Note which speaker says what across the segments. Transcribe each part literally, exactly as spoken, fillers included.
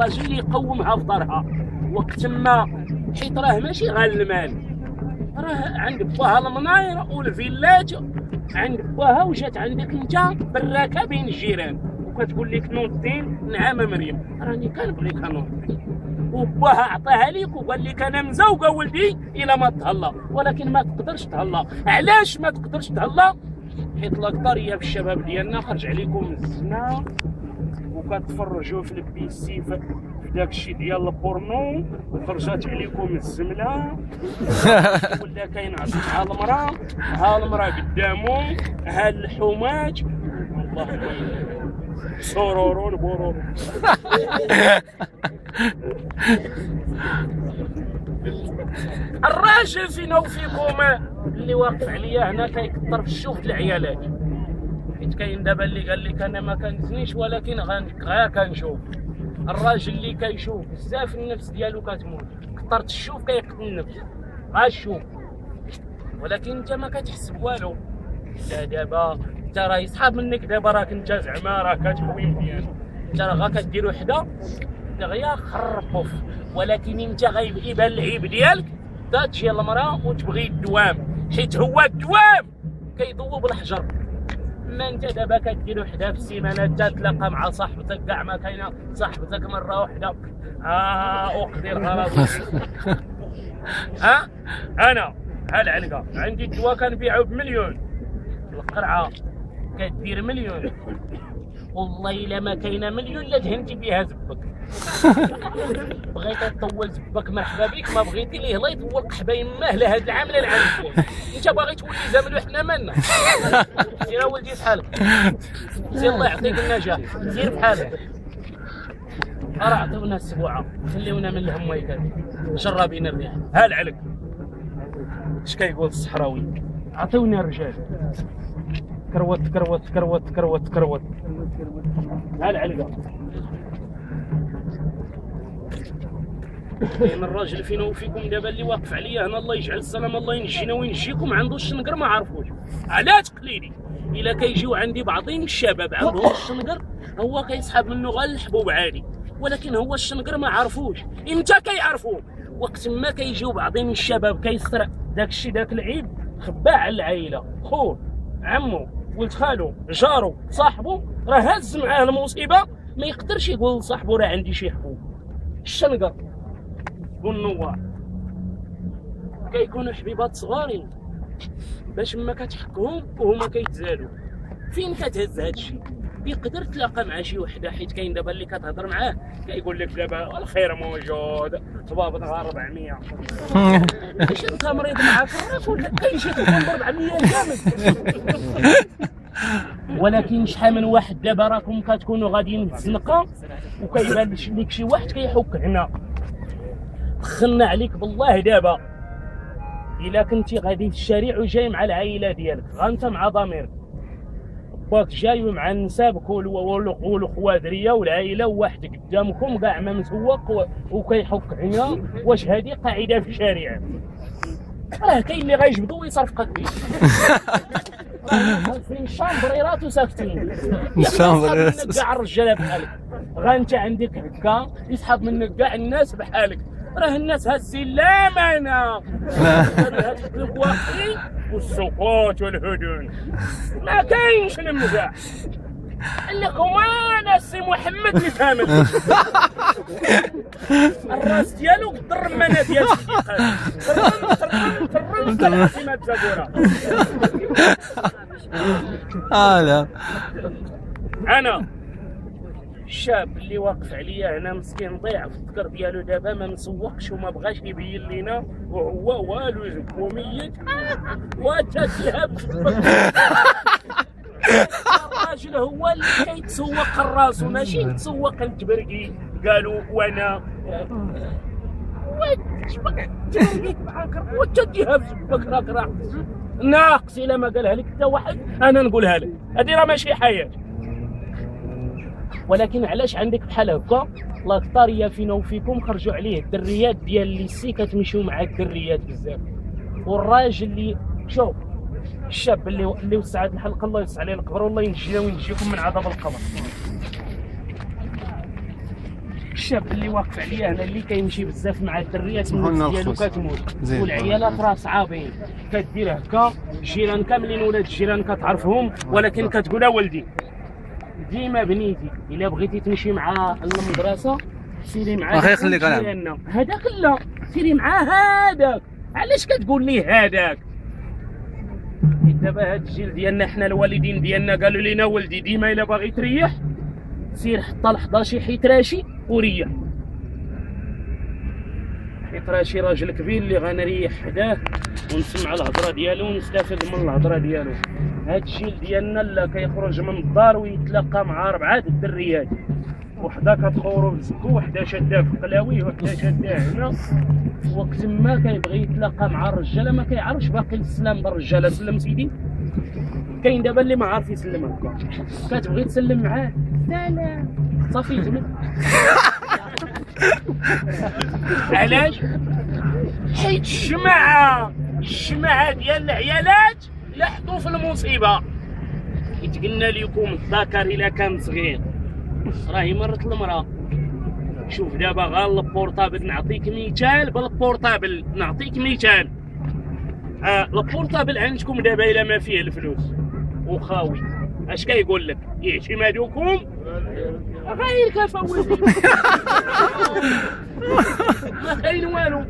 Speaker 1: الراجل اللي يقومها في دارها وقت ما، حيت راه ماشي غير المال، راه عند باها المناير والفيلات عند باها، وجات عندك انت براكه بين الجيران وكتقول لك نوضين. نعم مريم راني كنبغيك نوض، وباها عطاها ليك وقال لك انا مزوقه ولدي الى ما تهلا، ولكن ما تقدرش تهلا. علاش ما تقدرش تهلا؟ حيت لاكطاريه في الشباب ديالنا خرج عليكم من الزنا وكتفرجوا في البيسي في داك الشيء ديال البورنو، وخرجات عليكم الزمله ولا كاين عصير ها المراه، ها المراه قدامو، ها الحومات، الله سرورون بورور. الراجل فينا وفيكم اللي واقف عليا هنا كيكثر في الشوف العيالات، حيت كاين دابا اللي قال لك انا ما كنزنيش ولكن غير كنشوف. الراجل اللي كيشوف بزاف النفس ديالو كتموت، كثرت الشوف كيقتل النفس، غاشوف ولكن انت ما كتحس بوالو. لا دابا انت راه يسحاب منك، دابا راك انت زعما راه كتحوي مزيان، انت راه غا كدير وحده دغيا خربوف، ولكن انت غيبان العيب ديالك تجي المراه وتبغي الدوام، حيت هو الدوام كيذوب الحجر. ما انت دابا كدير وحده في السيمانه تتلاقى مع صاحبتك، كاع ما كاينه صاحبتك مره وحده اه اقدر غرض. ها انا ها العلقه عندي الدواء كنبيعو بمليون، القرعه كدير مليون، والله الا ما كاينه مليون لا دهنتي بها زبك. بغيتي تطول زبك مرحبا بك، ما بغيتي ليه الله يطول قحبه يماه لا هاد العام لا العام الجاي. انت باغي تولي زامل وحنا مالنا. سير ولدي بحالك، سير الله يعطيك النجاح، سير بحالك. راه عطيونا السبوعه خليونا من الهم ويكاد شرابين الريح. ها العلق اش كيقول الصحراوي؟ عطيونا الرجال كروت كروت كروت كروت كروت. ها العلقه كاين الراجل فينا وفيكم دابا اللي واقف عليا هنا، الله يجعل السلام، الله ينجينا وينجيكم، عنده الشنقر ما عرفوش. علاه تقليدي؟ الا كيجيو عندي بعضين الشباب عندهم الشنقر هو كيسحب منه غير الحبوب عادي، ولكن هو الشنقر ما عرفوش. امتى كيعرفوه؟ وقت ما كيجيو بعضين الشباب كيسرق داك الشيء، داك العيب خباه على العائله، خوه عمو ولد خالو جارو صاحبو، راه هز معاه المصيبه ما يقدرش يقول لصاحبو راه عندي شي حبوب. الشنقر والنوار كيكونوا حبيبات صغارين باش ما كتحكهم وهما كيتزادوا. فين كتهز هادشي؟ يقدر تلاقى مع شي وحده، حيت كاين دابا اللي كتهضر معاه كيقول لك دابا الخير موجود تبابط غير أربعمية. واش انت مريض معاك ولا كاين شي تكون ب أربعمية كامل؟ ولكن شحال من واحد دابا راكم كتكونوا غاديين في الزنقه وكيبان لك شي واحد كيحك هنا. دخلنا عليك بالله دابا الا كنتي غادي في الشارع وجاي مع العائله ديالك، غا انت مع ضميرك، باك جاي مع النسابك والخوادريه والعائله وواحد قدامكم كاع ما مسوق وكيحك هنا، واش هذه قاعده في الشارع؟ راه كاين اللي غيجبدو ويصرفقك بيه. راه شامبريرات وساكتين الشامبريرات كاع الرجاله بحالك، غا انت عندك هكا يسحب منك كاع الناس بحالك. راه الناس هازين لا مانا الواقعي والسقوط والهدون، ما كاينش المزاح. قال لك هو انا سي محمد اللي فهمت الراس ديالو قد الرمانه ديال الشيخات ترم ترم ترم كيما الزبوره.
Speaker 2: هذا
Speaker 1: انا الشاب اللي واقف عليا هنا مسكين ضيع في الذكر ديالو، دابا ما مسوقش وما بغاش يبين لينا، وهو والو جبو ميت وتتلهب. الراجل هو اللي كيتسوق الراس ماشي يتسوق التبرقي. قالوا وانا تبرقيك معاك وتديها في جبك راك راح ناقص. الا ما قالها لك حتى واحد انا نقولها لك، هذه راه ماشي حياه. ولكن علاش عندك بحال هكا لاكطاريه فينا وفيكم خرجوا عليه الدريات ديال ليسي كتمشيو مع الدريات بزاف. والراجل اللي شوف الشاب اللي اللي وسعت الحلقه الله يوسع عليه القبر والله ينجينا وينجيكم من عذاب القبر. الشاب اللي واقف عليا هنا اللي كيمشي بزاف مع الدريات النفس ديالو كتموت والعيالات راه صعابين، كدير هكا الجيران كاملين ولاد الجيران كتعرفهم ولكن كتقول ولدي ديما بنيتي الا بغيتي تمشي مع المدرسه سيري مع
Speaker 2: واخا يخليك انا
Speaker 1: هذاك لا سيري مع هذاك، علاش كتقول لي هذاك؟ دابا هاد الجيل ديالنا حنا الوالدين ديالنا قالوا لنا ولدي ديما الا باغي تريح سير حط لحظه شي حيت راشي وريح، حيت راشي راجل كبير اللي غنريح حداه ونسمع الهضره ديالو ونستافد من الهضره ديالو. هاد الجيل ديالنا لا كيخرج من الدار ويتلاقى مع اربعه الدريات، وحده كتخورو بزكو وحده شاده في قلاوي وحده شاده هنا، وقت ما كيبغي يتلاقى مع الرجاله ما كيعرفش باقي السلام بالرجاله. سلم سيدي، كاين دابا اللي ما عارف يسلم هكا، كتبغي تسلم معاه سلام صافي جمل. علاش؟ حيت الجماعه الجماعه ديال العيالات لحقوا في المصيبه. حيت قلنا لكم الذكر الا كان صغير راهي مرت المراه. شوف دابا غير البورطابل، نعطيك مثال بالبورطابل، نعطيك مثال. آه البورطابل عندكم دابا الا ما فيه الفلوس وخاوي اش كيقول لك؟ اعتمادكم غير كفوز. ما كاين والو.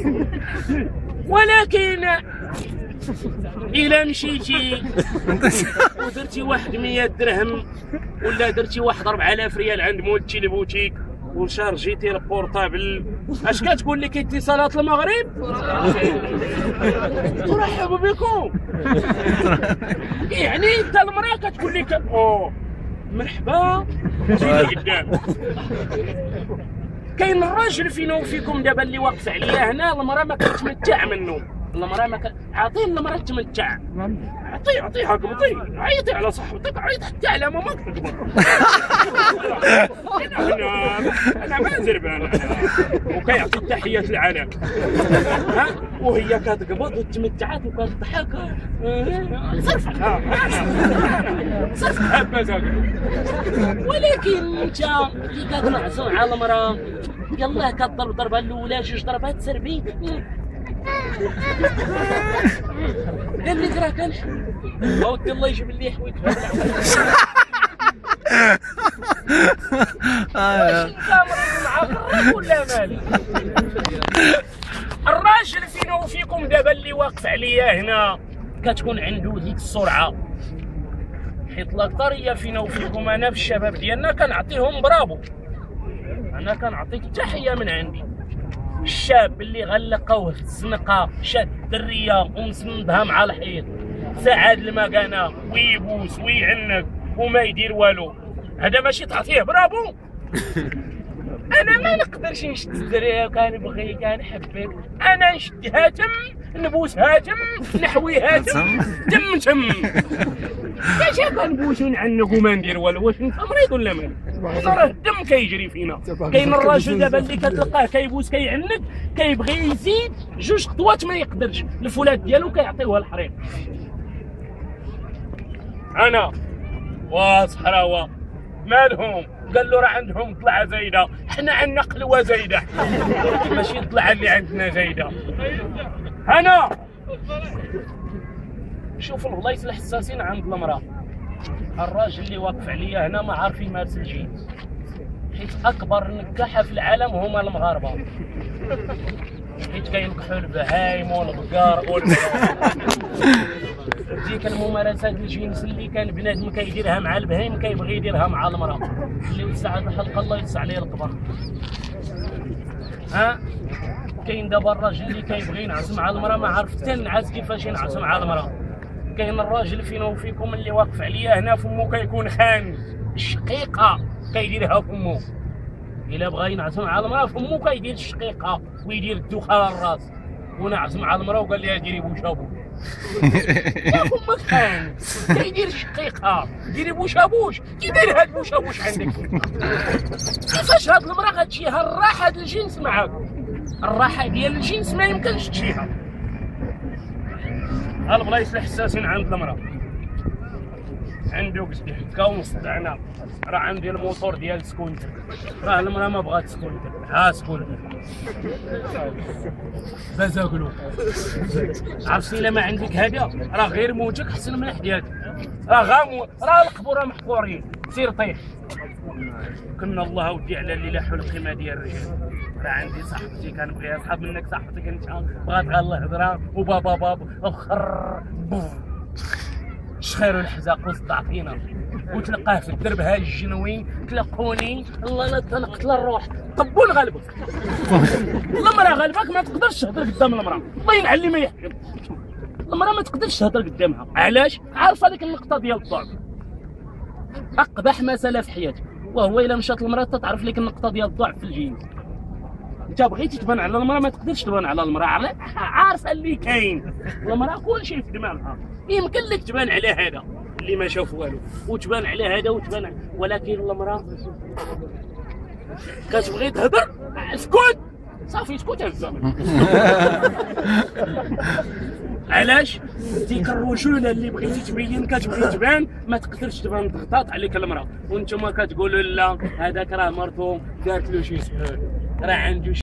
Speaker 1: ولكن الا مشيتي ودرتي واحد مية درهم ولا درتي واحد أربعة آلاف ريال عند مولتي البوتيك وشارجيتي البورطابل، اش كتقول لك اتصالات المغرب؟ ترحب بكم. يعني انت المراه كتقول لك اوه مرحبا جيني قدام. كاين الراجل فينا وفيكم دابا اللي واقف عليا هنا المراه ما كتمتع منه، المراه ما ك... عطيه المراه تمتع، عطيه عطيها قبطي، عيطي على صاحبتك، عيط حتى على ماماك تكبر. انا انا ما زربان وكيعطي التحيات العالم، ها وهي كتقبض وتمتعات وكتضحك صرفها صرفها بمزاجك. ولكن انت اللي كتنعسو على المراه يلاه كضرب ضربه الاولى جوج ضربات تسربي قال لك راه كنحب اودي الله يجيب لي حويت. واش انت مريض مع الراجل ولا مالك؟ الراجل فينا وفيكم دابا اللي واقف عليا هنا كتكون عنده ديك السرعه، حيت الاكثريه فينا وفيكم انا في الشباب ديالنا كنعطيهم برافو، انا كنعطيك تحيه من عندي. الشاب اللي غلقوه في الزنقه شاد الدريه ومسندها مع الحيط ساعد المكانه ويبوس ويعنق وما يدير والو، هذا ماشي تعطيه برافو؟ انا ما نقدرش نشد الدريه وكنبغي كنحبك، انا نشد هاتم نبوس هاتم نحوي هاتم تم تم. كاش كنبوس ونعنق وما ندير والو؟ واش انت مريض ولا مالك؟ راه الدم كيجري فينا. كاين الراجل دابا اللي كتلقاه كيبوس كيعنق كيبغي يزيد جوج خطوات ما يقدرش، الفولاد ديالو كيعطيوها الحريق. انا وصحراوه مالهم؟ قال له راه عندهم طلعه زايده، حنا عندنا قلوه زايده ماشي الطلعه اللي عندنا زايده. انا شوف البلايص الحساسين عند المراه. الراجل اللي واقف عليا هنا ما عارف يمارس الجنس، حيت اكبر نكاحه في العالم هما المغاربه، حيت كينكحوا البهايم والبقار ديك الممارسات الجنس اللي كان بنادم كيديرها مع البهايم كيبغي يديرها مع المراه. اللي وسع الحلقه الله يوسع عليه القبر. ها كاين دابا الراجل اللي كيبغي ينعس مع المراه ما عارف حتى ينعس كيفاش ينعس مع المراه. كاين الراجل فينا وفيكم اللي واقف عليا هنا فمو كيكون خان الشقيقه كيديرها فمو، الا بغى ينعس مع المراه فمو كيدير الشقيقه ويدير الدخان الراس ونعس مع المراه وقال لها ديري بوشابوش. يا فمك خان كيدير الشقيقه ديري بوشابوش، كي داير هاد بوشابوش عندك؟ كيفاش هاد المراه غتجيها الراحه ديال الجنس معاك؟ الراحه ديال الجنس ما يمكنش تجيها. البلايص الحساسين عند المراه عنده هكا ومصدعنا، راه عندي الموتور ديال سكونتر، راه المراه ما بغات سكونتر، ها سكونتر بازاكلو. عرفتي الا ما عندك هذا راه غير موتك حسن من حياتك، راه غامو راه القبور محفورين، سير طيح. كنا الله ودي على اللي لاحوا القيمه ديال الرجال. راه عندي صاحبتي كنبغيها، صحاب منك صاحبتك انت بغات غير الهضره وبابا بابا وخر شخير الحزاق وصدعتينا وتلقاه في الدرب ها الجنوي تلقوني الله لا تنقتل الروح طبوا غلبك. المراه غلبك ما تقدرش تهضر قدام المراه، الله ينعل ما يحكم. المراه ما تقدرش تهضر قدامها، علاش؟ عارفه ديك النقطه ديال الضعف، اقبح مساله في حياتك، وهو الا مشات المراه تعرف لك النقطه ديال الضعف في الجنس. انت بغيتي تبان على المراه ما تقدرش تبان على المراه، عارفه اللي كاين المراه كلشي في دماغها، يمكن لك تبان على هذا اللي ما شاف والو وتبان على هذا وتبان، ولكن المراه كتبغي تهضر اسكت صافي اسكت الزمن. علاش؟ ديك الرجوله اللي بغيتي تبين كتبغي تبان ما تقدرش تبان، تغطات عليك المراه وانتم كتقولوا لا هذاك راه مرتو دارت له شي سحور، راه عنده شي